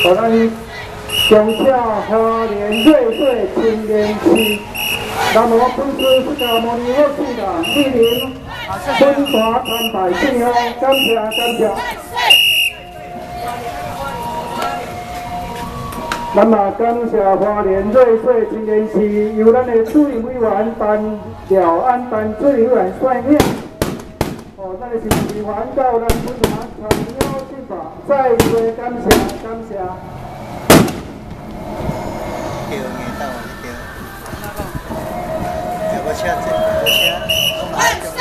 互咱中小花莲瑞穗青年区，那么本次这个模拟乐器的莅临分华参拜敬仰，感谢感谢。咱嘛感谢花莲瑞穗青年区由咱的主任委员廖安丹主任委员率领，咱的市议员到咱分华参邀进吧，再次感谢感谢。 对，你到我对。要不车子，要不车，我买。